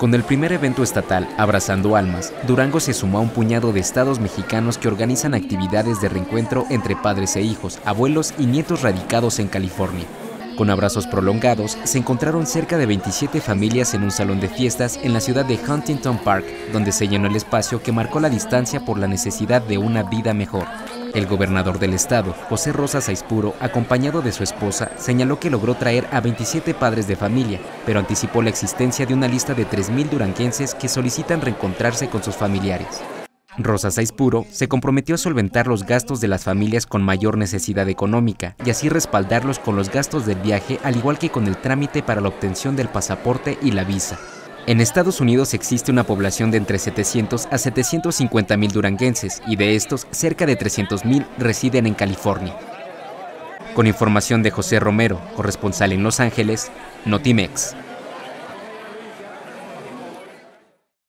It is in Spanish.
Con el primer evento estatal, Abrazando Almas, Durango se sumó a un puñado de estados mexicanos que organizan actividades de reencuentro entre padres e hijos, abuelos y nietos radicados en California. Con abrazos prolongados, se encontraron cerca de 27 familias en un salón de fiestas en la ciudad de Huntington Park, donde se llenó el espacio que marcó la distancia por la necesidad de una vida mejor. El gobernador del estado, José Rosas Aispuro, acompañado de su esposa, señaló que logró traer a 27 padres de familia, pero anticipó la existencia de una lista de 3,000 duranguenses que solicitan reencontrarse con sus familiares. Rosas Aispuro se comprometió a solventar los gastos de las familias con mayor necesidad económica y así respaldarlos con los gastos del viaje, al igual que con el trámite para la obtención del pasaporte y la visa. En Estados Unidos existe una población de entre 700 a 750,000 duranguenses y de estos, cerca de 300,000 residen en California. Con información de José Romero, corresponsal en Los Ángeles, Notimex.